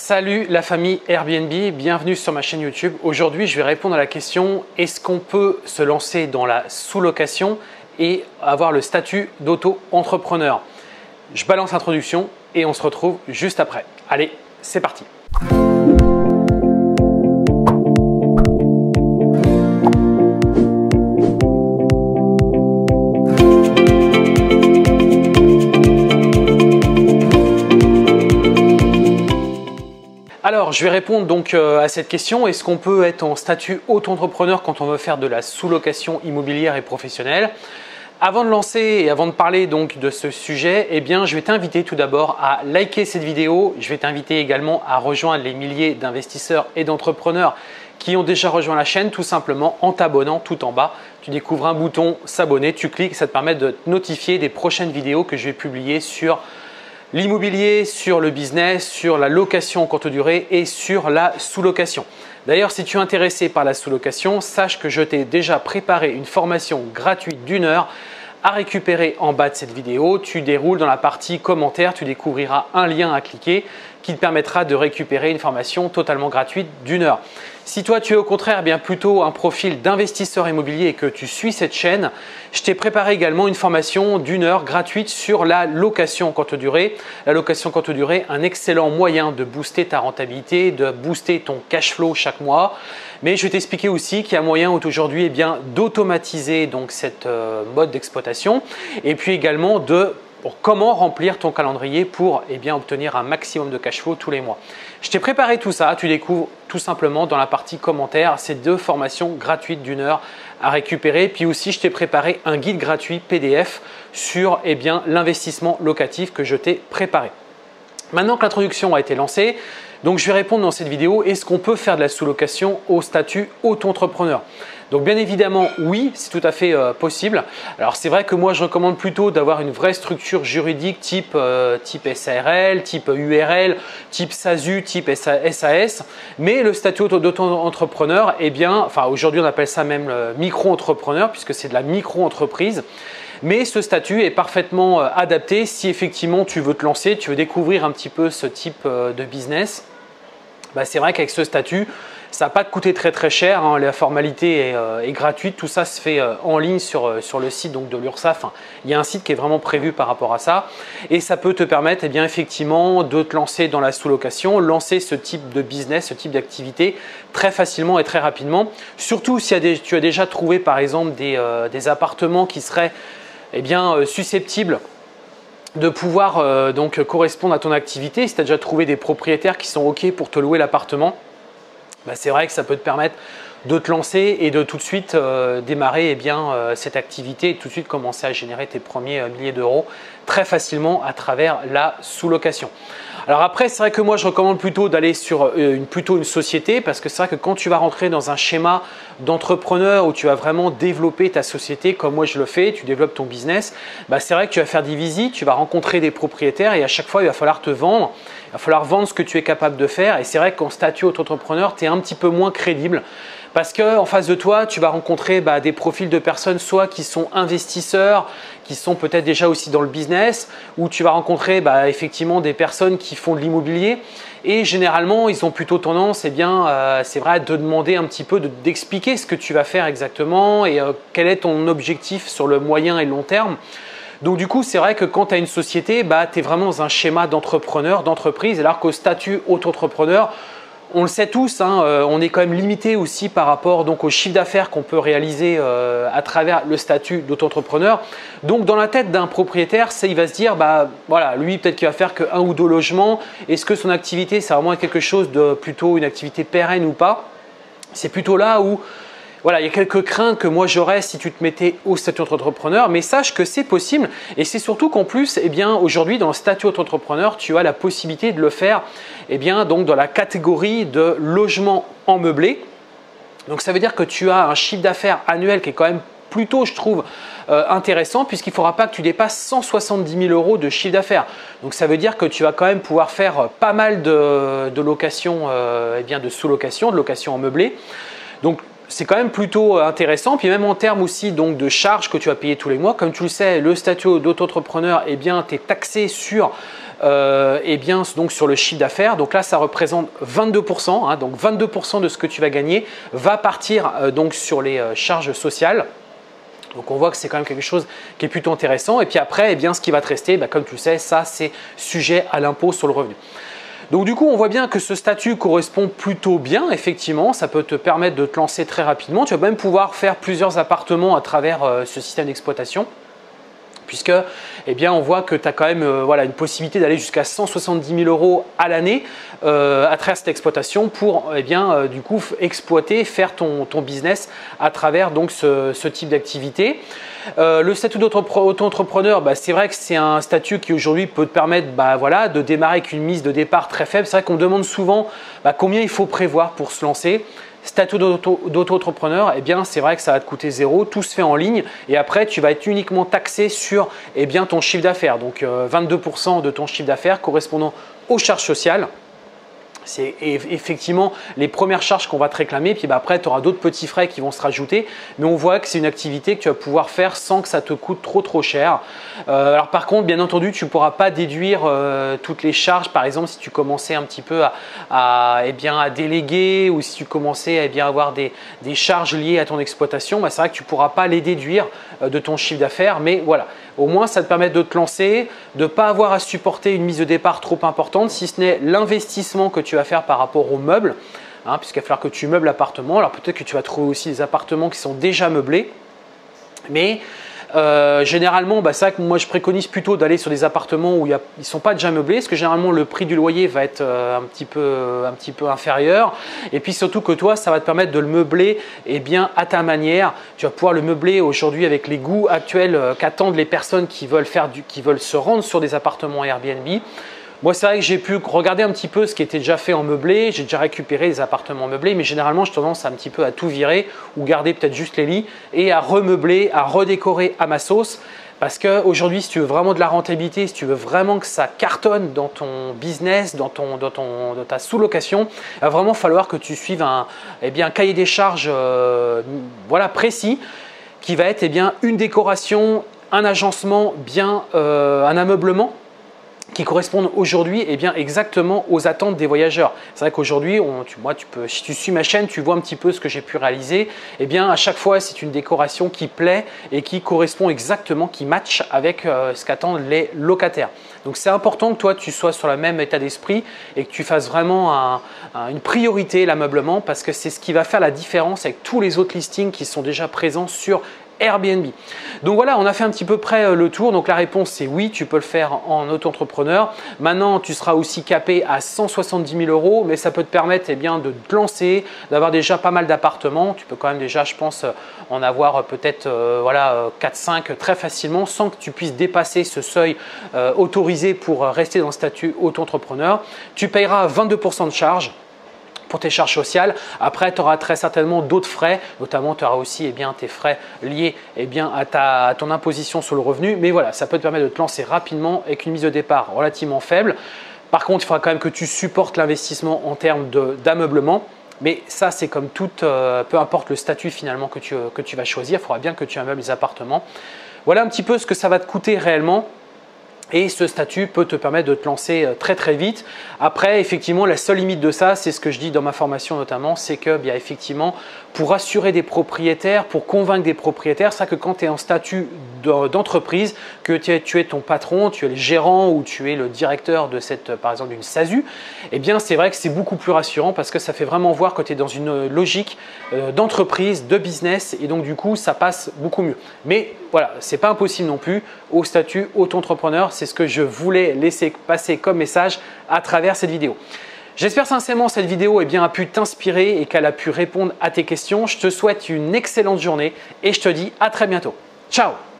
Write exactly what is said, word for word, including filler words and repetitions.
Salut la famille Airbnb, bienvenue sur ma chaîne YouTube. Aujourd'hui, je vais répondre à la question: est-ce qu'on peut se lancer dans la sous-location et avoir le statut d'auto-entrepreneur? Je balance l'introduction et on se retrouve juste après. Allez, c'est parti! Alors, je vais répondre donc euh, à cette question. Est-ce qu'on peut être en statut auto-entrepreneur quand on veut faire de la sous-location immobilière et professionnelle? Avant de lancer et avant de parler donc de ce sujet, eh bien, je vais t'inviter tout d'abord à liker cette vidéo. Je vais t'inviter également à rejoindre les milliers d'investisseurs et d'entrepreneurs qui ont déjà rejoint la chaîne, tout simplement en t'abonnant tout en bas. Tu découvres un bouton s'abonner, tu cliques, ça te permet de te notifier des prochaines vidéos que je vais publier sur l'immobilier, sur le business, sur la location courte durée et sur la sous-location. D'ailleurs, si tu es intéressé par la sous-location, sache que je t'ai déjà préparé une formation gratuite d'une heure à récupérer en bas de cette vidéo. Tu déroules dans la partie commentaires, tu découvriras un lien à cliquer qui te permettra de récupérer une formation totalement gratuite d'une heure. Si toi, tu es au contraire bien plutôt un profil d'investisseur immobilier et que tu suis cette chaîne, je t'ai préparé également une formation d'une heure gratuite sur la location courte durée. La location courte durée, un excellent moyen de booster ta rentabilité, de booster ton cash flow chaque mois. Mais je vais t'expliquer aussi qu'il y a moyen aujourd'hui eh bien d'automatiser donc cette euh, mode d'exploitation et puis également de pour comment remplir ton calendrier pour eh bien, obtenir un maximum de cash flow tous les mois. Je t'ai préparé tout ça, tu découvres tout simplement dans la partie commentaires ces deux formations gratuites d'une heure à récupérer. Puis aussi, je t'ai préparé un guide gratuit P D F sur eh bien, l'investissement locatif que je t'ai préparé. Maintenant que l'introduction a été lancée, donc je vais répondre dans cette vidéo: est-ce qu'on peut faire de la sous-location au statut auto-entrepreneur? Donc bien évidemment oui, c'est tout à fait euh, possible. Alors c'est vrai que moi je recommande plutôt d'avoir une vraie structure juridique type, euh, type S A R L, type U R L, type S A S U, type S A S. Mais le statut d'auto-entrepreneur, eh bien, enfin aujourd'hui on appelle ça même micro-entrepreneur puisque c'est de la micro-entreprise. Mais ce statut est parfaitement euh, adapté si effectivement tu veux te lancer, tu veux découvrir un petit peu ce type euh, de business. Bah, c'est vrai qu'avec ce statut, ça ne va pas te coûter très très cher, hein. La formalité est, euh, est gratuite, tout ça se fait euh, en ligne sur, euh, sur le site donc, de l'URSSAF. Enfin, il y a un site qui est vraiment prévu par rapport à ça et ça peut te permettre eh bien, effectivement de te lancer dans la sous-location, lancer ce type de business, ce type d'activité très facilement et très rapidement. Surtout si tu as déjà trouvé par exemple des, euh, des appartements qui seraient eh bien, euh, susceptibles de pouvoir euh, donc correspondre à ton activité. Si tu as déjà trouvé des propriétaires qui sont OK pour te louer l'appartement, bah, c'est vrai que ça peut te permettre de te lancer et de tout de suite euh, démarrer eh bien, euh, cette activité et tout de suite commencer à générer tes premiers euh, milliers d'euros très facilement à travers la sous-location. Alors après, c'est vrai que moi je recommande plutôt d'aller sur euh, une, plutôt une société parce que c'est vrai que quand tu vas rentrer dans un schéma d'entrepreneur où tu vas vraiment développer ta société comme moi je le fais, tu développes ton business, bah, c'est vrai que tu vas faire des visites, tu vas rencontrer des propriétaires et à chaque fois il va falloir te vendre, il va falloir vendre ce que tu es capable de faire et c'est vrai qu'en statut auto-entrepreneur, tu es un petit peu moins crédible. Parce qu'en face de toi, tu vas rencontrer bah, des profils de personnes soit qui sont investisseurs, qui sont peut-être déjà aussi dans le business, ou tu vas rencontrer bah, effectivement des personnes qui font de l'immobilier. Et généralement, ils ont plutôt tendance, eh bien, euh, c'est vrai, de demander un petit peu, d'expliquer ce que tu vas faire exactement et euh, quel est ton objectif sur le moyen et long terme. Donc du coup, c'est vrai que quand tu as une société, bah, tu es vraiment dans un schéma d'entrepreneur, d'entreprise, alors qu'au statut auto-entrepreneur, on le sait tous, hein, euh, on est quand même limité aussi par rapport donc, au chiffre d'affaires qu'on peut réaliser euh, à travers le statut d'auto-entrepreneur. Donc dans la tête d'un propriétaire, il va se dire, bah, voilà, lui peut-être qu'il va faire que un ou deux logements. Est-ce que son activité, c'est vraiment quelque chose de plutôt une activité pérenne ou pas? C'est plutôt là où voilà, il y a quelques craintes que moi j'aurais si tu te mettais au statut d'entrepreneur, mais sache que c'est possible et c'est surtout qu'en plus, eh bien, aujourd'hui dans le statut d'entrepreneur, tu as la possibilité de le faire eh bien, donc dans la catégorie de logement en meublé. Donc ça veut dire que tu as un chiffre d'affaires annuel qui est quand même plutôt, je trouve, euh, intéressant puisqu'il ne faudra pas que tu dépasses cent soixante-dix mille euros de chiffre d'affaires. Donc ça veut dire que tu vas quand même pouvoir faire pas mal de, de locations, euh, eh bien, de sous-location, de location en meublé. Donc c'est quand même plutôt intéressant. Puis même en termes aussi donc de charges que tu vas payer tous les mois, comme tu le sais, le statut d'auto-entrepreneur, eh bien, tu es taxé sur, euh, eh bien, donc sur le chiffre d'affaires. Donc là, ça représente vingt-deux pour cent. Hein, donc vingt-deux pour cent de ce que tu vas gagner va partir euh, donc sur les euh, charges sociales. Donc on voit que c'est quand même quelque chose qui est plutôt intéressant. Et puis après, eh bien, ce qui va te rester, bah, comme tu le sais, ça c'est sujet à l'impôt sur le revenu. Donc du coup, on voit bien que ce statut correspond plutôt bien, effectivement, ça peut te permettre de te lancer très rapidement. Tu vas même pouvoir faire plusieurs appartements à travers euh, ce système d'exploitation. Puisque, eh bien, on voit que tu as quand même euh, voilà, une possibilité d'aller jusqu'à cent soixante-dix mille euros à l'année euh, à travers cette exploitation pour eh bien, euh, du coup, exploiter, faire ton, ton business à travers donc, ce, ce type d'activité. Euh, le statut d'auto-entrepreneur, bah, c'est vrai que c'est un statut qui aujourd'hui peut te permettre bah, voilà, de démarrer avec une mise de départ très faible. C'est vrai qu'on me demande souvent bah, combien il faut prévoir pour se lancer. Statut d'auto-entrepreneur, eh bien, c'est vrai que ça va te coûter zéro, tout se fait en ligne et après, tu vas être uniquement taxé sur eh bien, ton chiffre d'affaires. Donc, euh, vingt-deux pour cent de ton chiffre d'affaires correspondant aux charges sociales. C'est effectivement les premières charges qu'on va te réclamer. Puis bah, après, tu auras d'autres petits frais qui vont se rajouter. Mais on voit que c'est une activité que tu vas pouvoir faire sans que ça te coûte trop trop cher. Euh, alors par contre, bien entendu, tu ne pourras pas déduire euh, toutes les charges. Par exemple, si tu commençais un petit peu à, à, eh bien, à déléguer ou si tu commençais à eh bien, avoir des, des charges liées à ton exploitation, bah, c'est vrai que tu ne pourras pas les déduire euh, de ton chiffre d'affaires. Mais voilà, au moins ça te permet de te lancer, de ne pas avoir à supporter une mise de départ trop importante, si ce n'est l'investissement que tu vas faire par rapport aux meubles, hein, puisqu'il va falloir que tu meubles l'appartement. Alors peut-être que tu vas trouver aussi des appartements qui sont déjà meublés, mais euh, généralement, bah, c'est vrai que moi je préconise plutôt d'aller sur des appartements où il y a, ils ne sont pas déjà meublés, parce que généralement le prix du loyer va être euh, un, petit peu, un petit peu inférieur, et puis surtout que toi, ça va te permettre de le meubler eh bien, à ta manière. Tu vas pouvoir le meubler aujourd'hui avec les goûts actuels euh, qu'attendent les personnes qui veulent, faire du, qui veulent se rendre sur des appartements Airbnb. Moi, c'est vrai que j'ai pu regarder un petit peu ce qui était déjà fait en meublé. J'ai déjà récupéré des appartements meublés, mais généralement, j'ai tendance à un petit peu à tout virer ou garder peut-être juste les lits et à remeubler, à redécorer à ma sauce. Parce qu'aujourd'hui, si tu veux vraiment de la rentabilité, si tu veux vraiment que ça cartonne dans ton business, dans, ton, dans, ton, dans ta sous-location, il va vraiment falloir que tu suives un, eh bien, un cahier des charges euh, voilà, précis qui va être eh bien, une décoration, un agencement, bien euh, un ameublement qui correspondent aujourd'hui eh bien, exactement aux attentes des voyageurs. C'est vrai qu'aujourd'hui, tu, moi, tu peux, si tu suis ma chaîne, tu vois un petit peu ce que j'ai pu réaliser. Eh bien, à chaque fois, c'est une décoration qui plaît et qui correspond exactement, qui match avec euh, ce qu'attendent les locataires. Donc, c'est important que toi, tu sois sur le même état d'esprit et que tu fasses vraiment un, un, une priorité l'ameublement parce que c'est ce qui va faire la différence avec tous les autres listings qui sont déjà présents sur Airbnb. Donc voilà, on a fait un petit peu près le tour. Donc la réponse c'est oui, tu peux le faire en auto-entrepreneur. Maintenant, tu seras aussi capé à cent soixante-dix mille euros, mais ça peut te permettre eh bien, de te lancer, d'avoir déjà pas mal d'appartements. Tu peux quand même déjà, je pense, en avoir peut-être euh, voilà, quatre cinq très facilement sans que tu puisses dépasser ce seuil euh, autorisé pour rester dans le statut auto-entrepreneur. Tu payeras vingt-deux pour cent de charges pour tes charges sociales. Après, tu auras très certainement d'autres frais, notamment tu auras aussi eh bien, tes frais liés eh bien, à, ta, à ton imposition sur le revenu. Mais voilà, ça peut te permettre de te lancer rapidement avec une mise de départ relativement faible. Par contre, il faudra quand même que tu supportes l'investissement en termes d'ameublement. Mais ça, c'est comme tout, euh, peu importe le statut finalement que tu, que tu vas choisir, il faudra bien que tu ameubles les appartements. Voilà un petit peu ce que ça va te coûter réellement. Et ce statut peut te permettre de te lancer très très vite. Après, effectivement, la seule limite de ça, c'est ce que je dis dans ma formation notamment, c'est que bien effectivement, pour assurer des propriétaires, pour convaincre des propriétaires, c'est que quand tu es en statut d'entreprise, que tu es, tu es ton patron, tu es le gérant ou tu es le directeur de cette, par exemple, d'une S A S U, eh bien c'est vrai que c'est beaucoup plus rassurant parce que ça fait vraiment voir que tu es dans une logique d'entreprise, de business et donc du coup, ça passe beaucoup mieux. Mais voilà, ce n'est pas impossible non plus au statut auto-entrepreneur. C'est ce que je voulais laisser passer comme message à travers cette vidéo. J'espère sincèrement que cette vidéo eh bien, a pu t'inspirer et qu'elle a pu répondre à tes questions. Je te souhaite une excellente journée et je te dis à très bientôt. Ciao!